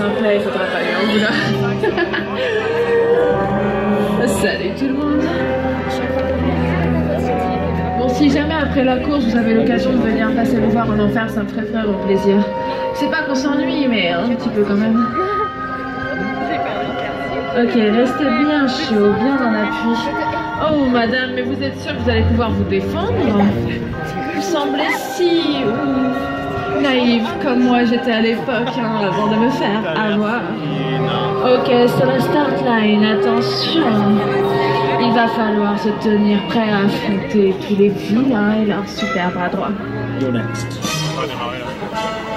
sympa, il faudra pas lui en vouloir. Salut tout le monde. Bon, si jamais après la course vous avez l'occasion de venir passer me voir en enfer, ça me ferait vraiment plaisir. C'est pas qu'on s'ennuie, mais un petit peu quand même. Ok, restez bien chaud, bien en appui. Oh madame, mais vous êtes sûre que vous allez pouvoir vous défendre? Vous semblez si naïve comme moi j'étais à l'époque, hein, avant de me faire avoir. Ok, c'est la start line, attention. Il va falloir se tenir prêt à affronter tous les vilains et leurs super bras droits. You're next.